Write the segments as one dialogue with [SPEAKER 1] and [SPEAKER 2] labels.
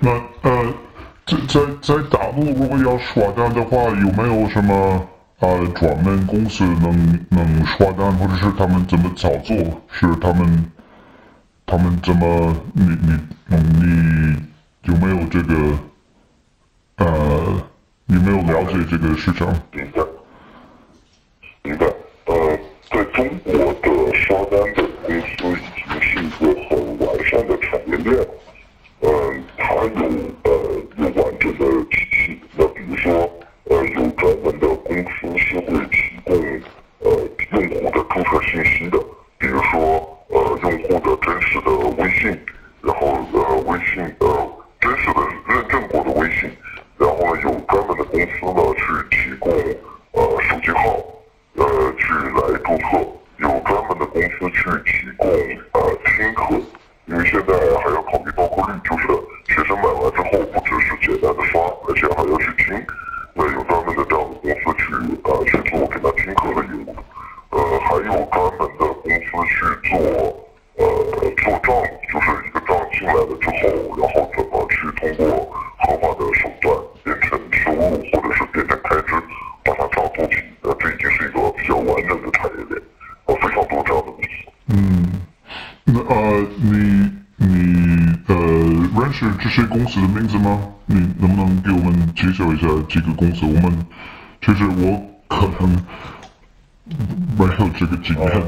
[SPEAKER 1] 那在大陆，如果要刷单的话，有没有什么专门公司能刷单，或者是他们怎么操作？是他们怎么你有没有这个有没有了解这个市场？
[SPEAKER 2] 明白，明白。在中国的刷单的公司已经是一个很完善的产业链。它有完整的体系。那比如说，有专门的公司是会提供用户的注册信息的，比如说用户的真实的微信，然后微信真实的认证过的微信，然后呢有专门的公司呢去提供手机号去来注册，有专门的公司去提供听课。因为现在还要考虑包括率，就是学生买完之后不只是简单的刷，而且还要去听。那有专门的这样的公司去做给他听课的业务，还有专门的公司去做账，就是一个账进来了之后，然后怎么去通过合法的手段变成收入或者是变成开支，把它账做起。这已经是一个比较完整的产业链，非常多这样的公司。
[SPEAKER 1] 那你认识这些公司的名字吗？你能不能给我们介绍一下几个公司？其实我可能没有这个经验。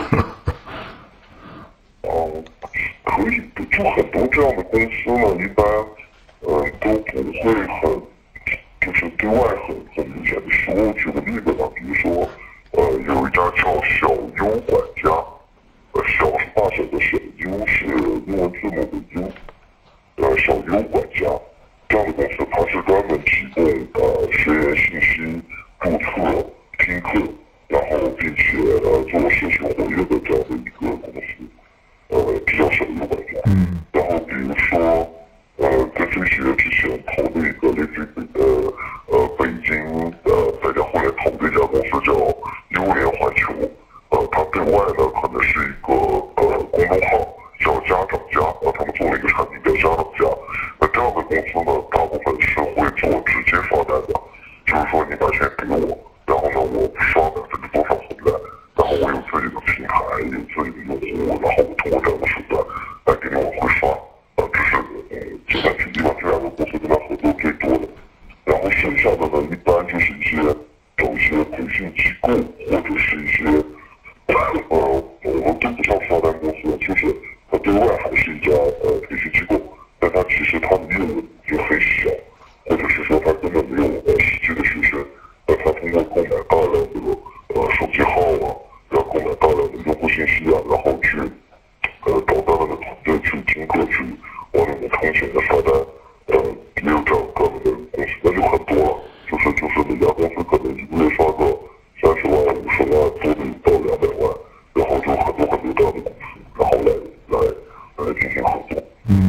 [SPEAKER 2] 可以，就很多这样的公司呢，一般都不会就是对外很明显的说。举个例子吧，比如说有一家叫小优管家。小是大小的小，优是英文字母的优，小优管家这样的公司，它是专门提供学员信息、注册、听课，然后并且做社群活跃的这样的一个公司，比较小优管家。然后比如说在飞学之前投的一个类似于北京大家后来投的一家公司叫优联环球。它对外呢可能是一个公众号叫家长家，他们做了一个产品叫家长家。那这样的公司呢，大部分是会做直接刷单的，就是说你把钱给我，然后呢我刷多少回来，然后我有自己的平台，有自己的用户，然后我通过这样的手段来给你往回刷。这是计算机一般这两个公司跟他合作最多的。然后剩下的呢，一般就是找一些培训机构或者是一些。我们都不叫刷单公司，就是它对外还是一家培训机构，但它其实它的业务就很小，或者是说它根本没有实际的学生，它通过购买大量的手机号啊，然后购买大量的用户信息啊，然后去找大量的团队去听课去往里面充钱的刷单，也有这样专门的公司，那就很多了，就是每家公司可能一个月刷个30万、50万，多的到200万，然后就很多这样的公司，然后来进行合作。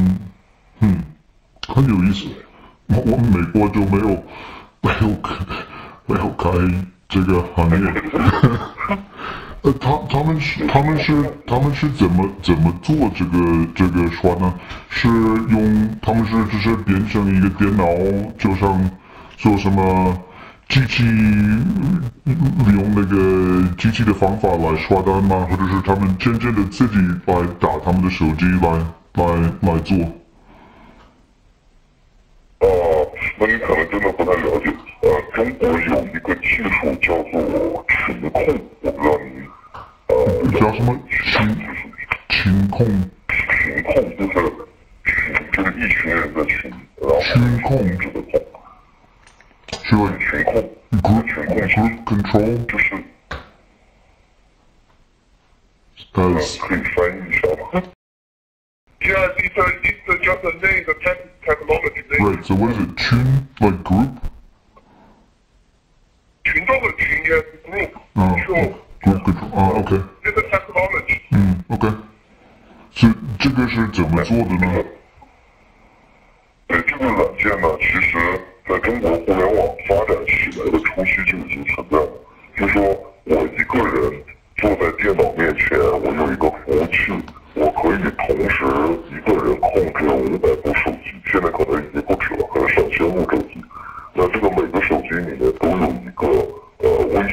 [SPEAKER 1] 很有意思。我们美国就没有开这个行业。他们是怎么做这个刷呢？他们是只是变成一个电脑，就像做什么机器利用那个机器的方法来刷单吗？或者是他们真正的自己来打他们的手机来做？
[SPEAKER 2] 那你可能真的不太了解。中国有一个技术叫做群控，我不知道你
[SPEAKER 1] 叫什么群控？
[SPEAKER 2] 群控就是一群人的群，然后
[SPEAKER 1] 群控
[SPEAKER 2] 制的控。
[SPEAKER 1] 是
[SPEAKER 2] 群控
[SPEAKER 1] group control
[SPEAKER 2] 就是可以翻译一下吗？
[SPEAKER 3] Yeah, it's just a name, the technology name.
[SPEAKER 1] Right, so what is it? Tune, like group?
[SPEAKER 3] 群众的群 yes, group. Control.
[SPEAKER 1] Group control. OK.
[SPEAKER 3] It's a technology.
[SPEAKER 1] OK. 所以这个是怎么做的呢？
[SPEAKER 2] 对，这个软件呢，其实在中国互联网发展起来的初期就已经存在了。就是说我一个人坐在电脑面前，我有一个服务器，我可以同时一个人控制500部手机，现在可能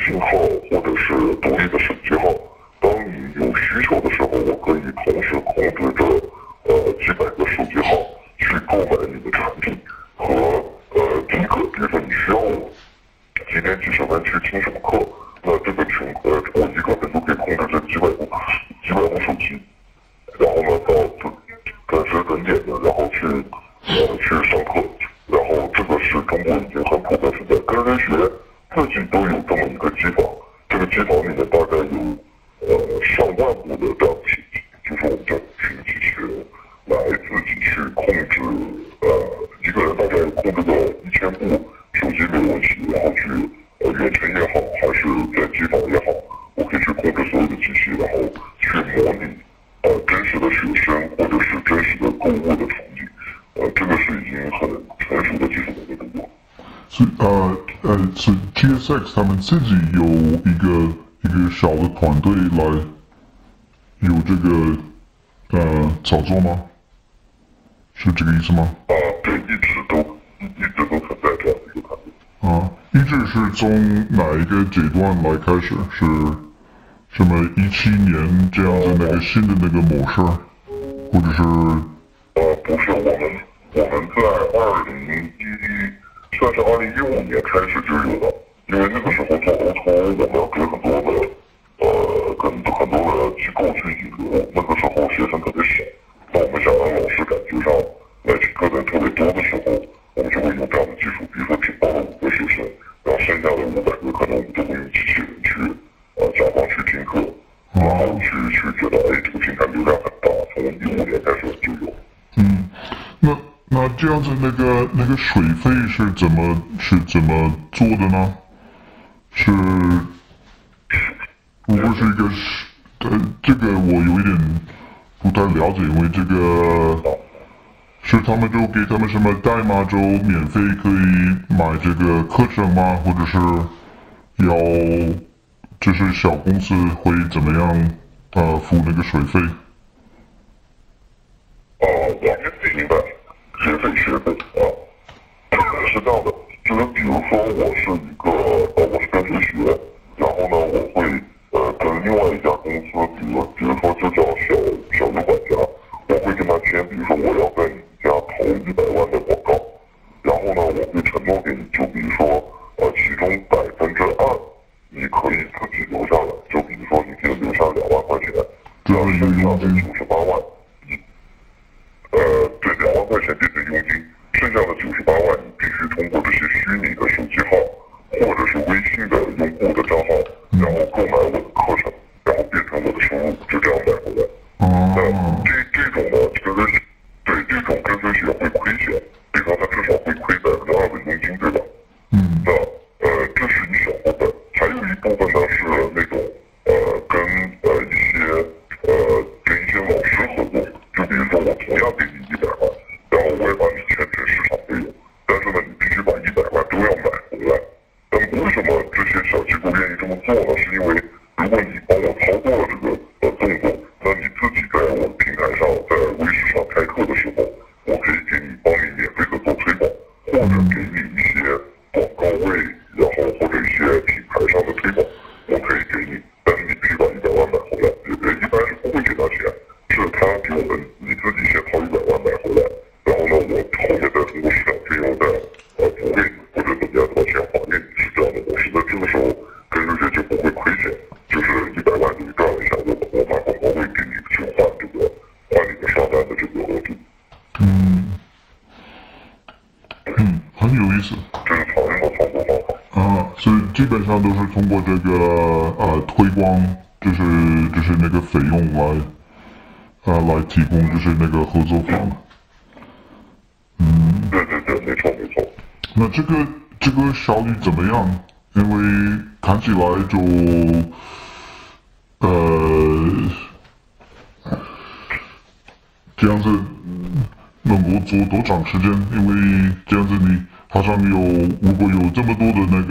[SPEAKER 2] 信号或者是独立的手机号。当你有需求的时候，我可以同时控制着几百个手机号去购买你的产品和第一个，比如说你需要我几点几时分去听什么课，那这个我一个人就可以控制这几百部手机，然后呢到准时准点的，然后去上课，然后这个是中国已经很普遍存在，跟人学自己都有这么一个机房，这个机房里面大概有上万部的这样的信息，就是我们叫群机器人来自己去控制一个人大概控制个1000部手机没有问题，然后去远程也好，还是在机房也好，我可以去控制所有的机器，然后去模拟真实的学生或者是真实的购物的场景，这个是已经很成熟的技术的动作。
[SPEAKER 1] 所以GSX 他们自己有一个小的团队来有这个操作吗？是这个意思吗？
[SPEAKER 2] 对，一直都存在这样的一个团队。
[SPEAKER 1] 一直是从哪一个阶段来开始？是什么17年这样子那个新的那个模式，或者是？
[SPEAKER 2] 不是，我们在算是2015年开始就有了，因为那个时候做沟通，我们要跟很多的机构去引流，那个时候学生特别少，那我们想让老师感觉上来听课的人特别多的时候，我们就会用这样的技术，比如说只报了5个学生，然后剩下的500个可能我们就会用机器人去假装去听课，然后去觉得这个平台流量很大，从15年开始就有。
[SPEAKER 1] 那这样子那个水费是怎么做的呢？如果是一个这个我有一点不太了解，因为这个是他们就给他们什么代码就免费可以买这个课程吗？或者是就是小公司会怎么样付那个水费？
[SPEAKER 2] 我自己明白，学费是这样的，就是比如说我是跟谁学，然后呢我会跟另外一家公司，比如说就叫小油管家，我会跟他签，比如说我要在你家投100万的广告，然后呢我会承诺给你，就比如说其中2%你可以自己留下来，就比如说你可以留下2万块钱，然后剩下的98万。对，2万块钱变成佣金，剩下的98万你必须通过这些虚拟的手机号或者是微信的用户的账号，然后购买我的课程，然后变成我的收入，就这样买回来。这种呢，这种跟随学会亏钱，比方他至少会亏2%的佣金，对吧？那这是一小部分，还有一部分呢是那种跟一些老师合作。就比如说，我同样给你100万，然后我也把你签成市场费用，但是呢，你必须把100万都要买回来。那么为什么这些小机构愿意这么做呢？是因为如果你帮我操作了这个动作，那你自己在我的平台上，在微视上开课的时候，我可以帮你免费的做推广，或者给你一些广告位，然后或者一些品牌上的推广，我可以给你，但是你必须把100万买回来。一般是不会给他钱。是他给我们，你自己先掏100万买回来，然后呢，我后面再通过市场费用再补给你，或者怎么样把钱还给你，是这样的模式。那这个时候跟这些就不会亏钱，就是100万你赚了一下，我把广告位给你去换你的上单的这个额度。
[SPEAKER 1] 很有意思。
[SPEAKER 2] 这是常用的操作方法。
[SPEAKER 1] 所以基本上都是通过这个推广，就是那个费用来提供就是那个合作方。
[SPEAKER 2] 对，没错。
[SPEAKER 1] 那这个效率怎么样？因为看起来就这样子能够做多长时间？因为这样子你好像如果有这么多的那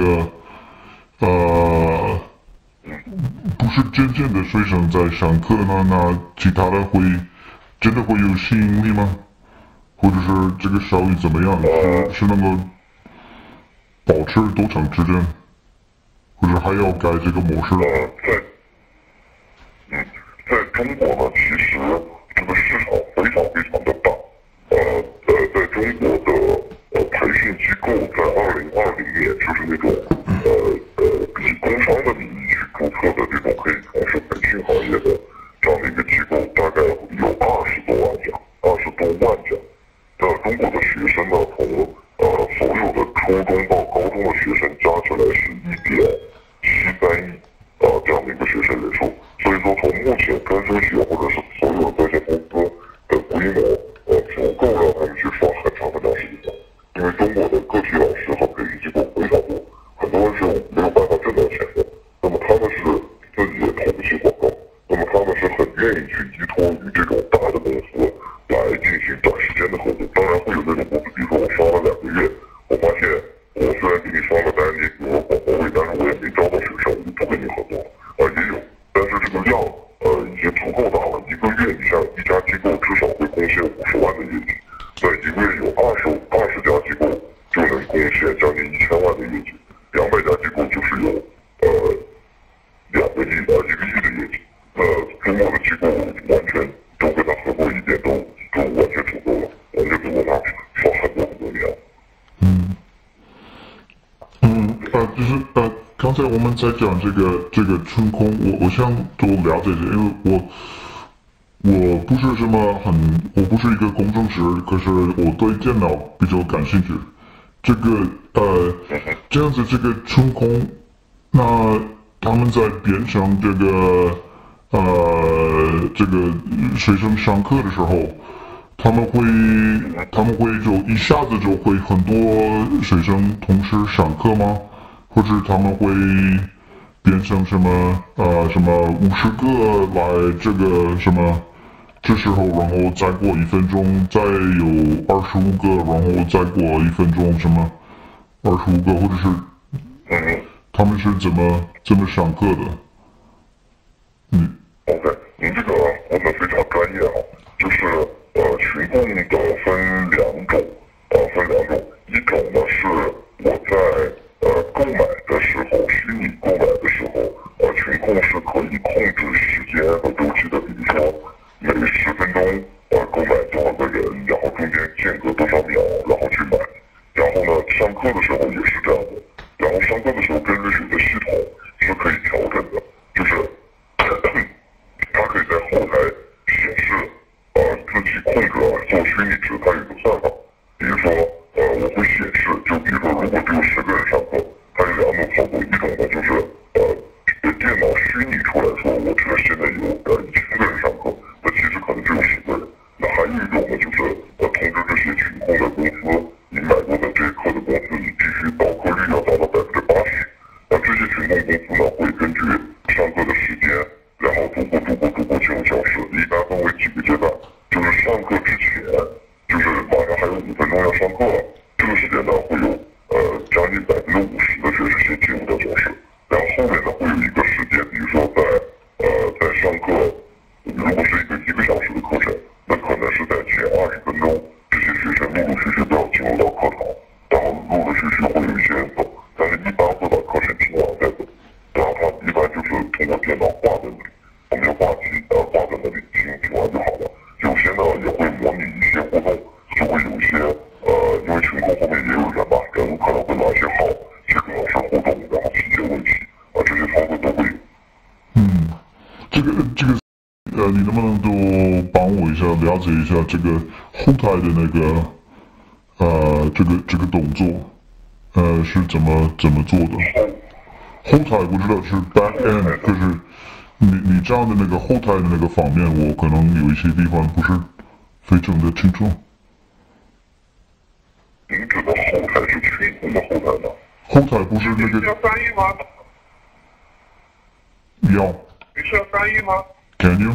[SPEAKER 1] 个不是真正的学生在上课呢，那其他的真的会有吸引力吗？或者是这个效率怎么样？是能够保持多长时间？ 或者还要改这个模式？
[SPEAKER 2] 在中国呢，其实这个市场非常非常的大。在中国的培训机构在2020年，就是那种以工商的名义去注册的这种可以从事培训行业的这样的一个机构，大概有20多万家。中国的学生呢，从所有的初中到高中的学生加起来是1.73亿这样的一个学生人数。所以说，从目前根生学或者是所有的这些公司的规模，足够让他们去耍很长时间。因为中国的个体老师和培训机构非常多，很多人是没有办法挣到钱的。那么他们是自己也投不起广告，那么他们是很愿意去依托于这种大的公司来进行短时间的合作。当然会有那种公司，比如说我刷了2个月，我发现我虽然给你刷了单，你给我广告位，但是我也没招到学生，我就不跟你合作了。也有，但是这个量已经足够大了。一个月你像一家机构至少会贡献50万的业绩，那一个月有20家机构就能贡献将近1000万的业绩，200家机构就是有2个亿1个亿的业绩。中国的机构完全都跟他合作一点都完全足够了，完全足够他刷很多年了。
[SPEAKER 1] 就是刚才我们在讲这个春空，我想多了解一下，因为我不是我不是一个工程师，可是我对电脑比较感兴趣。这样子这个春空，那他们在编程这个学生上课的时候，他们会就一下子就会很多学生同时上课吗？或者他们会变成什么50个来这时候，然后再过1分钟，再有25个，然后再过1分钟25个，或者是他们是怎么上课的
[SPEAKER 2] ？OK， 您这个问的非常专业就是群共的分两种，一种呢是我在购买的时候，虚拟购买的时候，群控是可以控制时间和周期的，比如说每10分钟购买多少个人，然后中间间隔多少秒，然后去买。然后呢，上课的时候也是这样的。然后上课的时候跟日学的系统是可以调整的，就是它可以在后台显示自己控制做虚拟值，它有个算法。比如说我会显示，就比如说如果只有10个人上课，它有2种操作，一种呢就是电脑虚拟出来说，我这现在有1000个人上课，那其实可能只有10个人。那还有一种呢，就是通知这些群控的公司，你买过的这一课的公司，你必须到课率要达到80%。那这些群控公司呢，会根据上课的时间，然后逐步进入教室，一般分为几个阶段，就是上课之前，就是马上还有5分钟要上课了，这个时间呢会有将近50%的学生先进入到教室，然后后面呢会有一个时间，比如说在上课，如果是一个1个小时的课程，那可能是在前20分钟，这些学生陆陆续续都要进入到课堂，然后陆陆续续会有一些人走，但是一般会把课程听完再走，然后他一般就是通过电脑挂在那里，我们就挂在那里听完就好了。有些呢也会模拟一些活动，就会有一些因为群控后面也有人嘛，人可能会拿一些号去跟老师互动，然后提一些问题这些操作都会有。
[SPEAKER 1] 你能不能都帮我一下了解一下这个后台的那个这个动作是怎么做的？后台我知道是 back end， 可是你这样的那个后台的那个方面，我可能有一些地方不是非常的清楚。
[SPEAKER 2] 您指的后台是群控的后台吗？
[SPEAKER 1] 后台不是那个。
[SPEAKER 3] 你需要翻译吗？
[SPEAKER 1] 要。
[SPEAKER 3] 你需要翻译吗
[SPEAKER 1] ？Can you？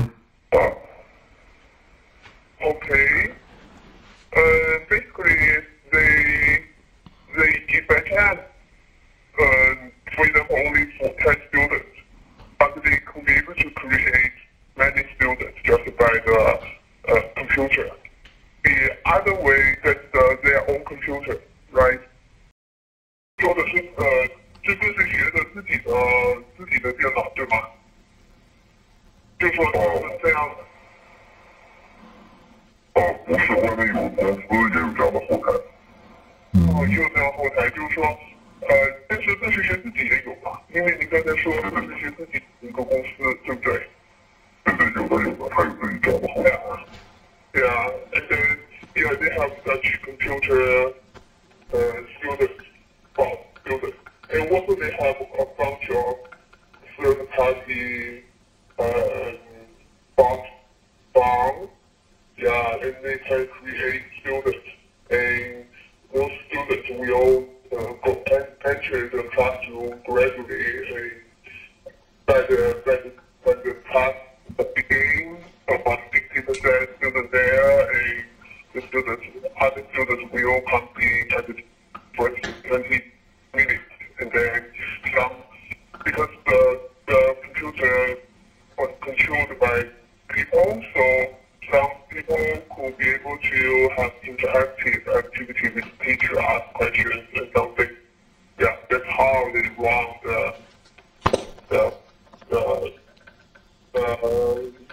[SPEAKER 3] Okay. Basically, they give a chance, for example, only for 10 students, but they could be able to create many students just by the computer. The other way, that's their own computer, right? 说的是这个是学的自己的己的电脑，对吗？就说是这样的。
[SPEAKER 2] 不是，外面有公司也有这样的后台。
[SPEAKER 3] 也有这样后台，就是说，但是自学学自己也有嘛，因为你刚才说自学学自己一个公司，对不对？
[SPEAKER 2] 对，有的，他有自己这样的后台。
[SPEAKER 3] Yeah, and then yeah, they have such computer students, well, students, and also they have a bunch of third-party farms. Yeah, and they can create students, and those students will go enter the classroom gradually, and by the class begins, about 60% students there, and other students will complete at the first 20 minutes, and then some, because the computer was controlled by people, so some people could be able to have interactive activity with the teacher, ask questions and something. Yeah, that's how they run the